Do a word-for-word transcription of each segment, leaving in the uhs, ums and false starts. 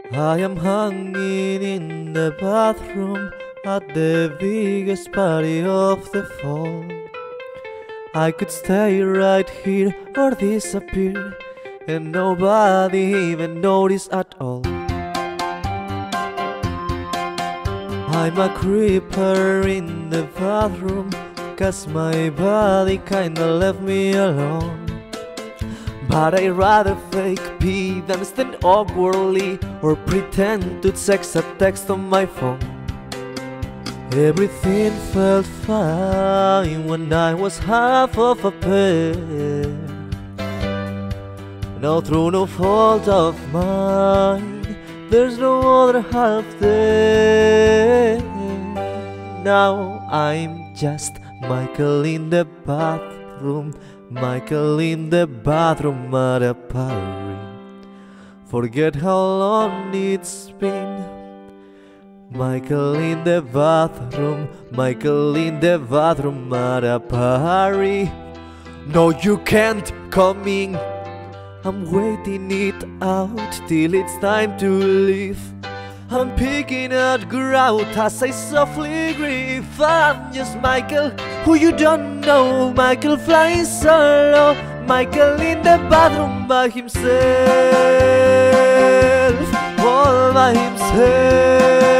I am hanging in the bathroom at the biggest party of the fall. I could stay right here or disappear, and nobody even notice at all. I'm a creeper in the bathroom, 'cause my body kinda left me alone. But I'd rather fake pee than stand awkwardly or pretend to text a text on my phone. Everything felt fine when I was half of a pair. Now through no fault of mine, there's no other half there. Now I'm just Michael in the bathroom, Michael in the bathroom at a party. Forget how long it's been. Michael in the bathroom, Michael in the bathroom at a party. No, you can't come in. I'm waiting it out till it's time to leave. I'm picking at grout as I softly grieve. I'm just Michael, who you don't know. Michael flying solo, Michael in the bathroom by himself, all by himself.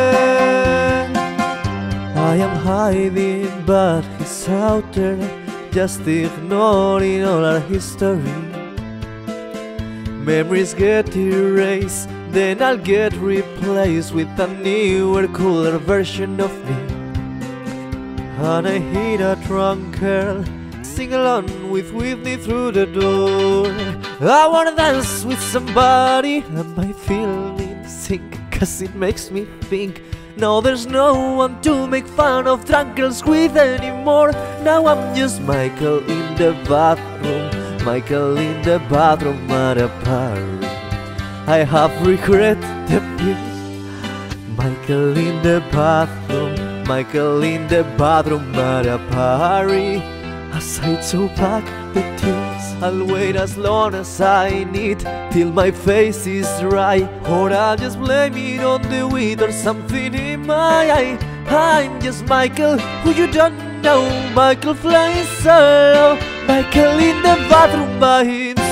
I am hiding, but he's out there, just ignoring all our history. Memories get erased, then I'll get replaced with a newer, cooler version of me. And I hear a drunk girl sing along with Whitney through the door. I wanna dance with somebody, and my feelings sink, 'cause it makes me think. Now there's no one to make fun of drunk girls with anymore. Now I'm just Michael in the bathroom, Michael in the bathroom at a party. I have regret the peace. Michael in the bathroom, Michael in the bathroom at a party. As I chew back the tears, I'll wait as long as I need till my face is dry, or I'll just blame it on the weed or something in my eye. I'm just Michael, who you don't know. Michael flying solo, Michael in the bathroom by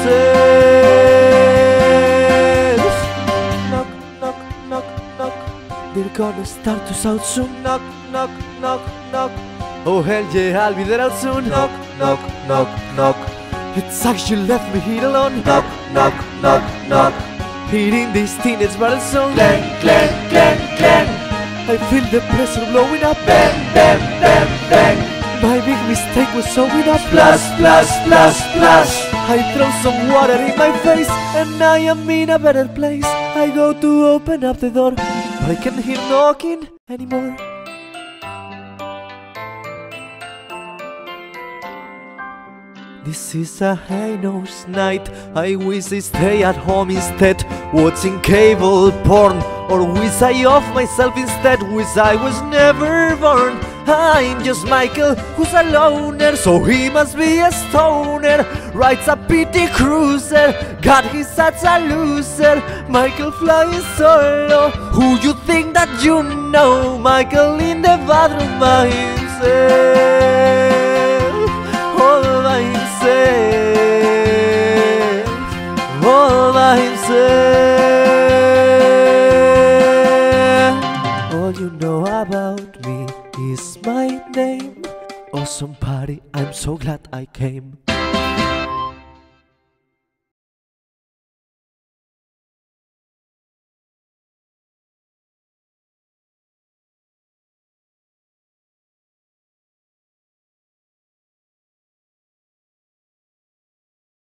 himself. Knock, knock, knock, knock. They're gonna start to shout soon. Knock, knock, knock, knock. Oh hell yeah, I'll be there out soon. Knock, knock, knock, knock. It sucks you left me here alone. Knock, knock, knock, knock. Hearing this teenage battle song. Clang, clang, clang, clang. I feel the pressure blowing up. Bang, bang, bang, bang. My big mistake was showing up. Splash, splash, splash, splash. I throw some water in my face, and I am in a better place. I go to open up the door, but I can't hear knocking anymore. This is a heinous night. I wish I stay at home instead, watching cable porn, or wish I off myself instead. Wish I was never born. I'm just Michael, who's a loner, so he must be a stoner. Rides a pity cruiser, God, he's such a loser. Michael flying solo, who you think that you know. Michael in the bathroom by himself, all by himself, all by himself. All you know about me is my name. Awesome party, I'm so glad I came.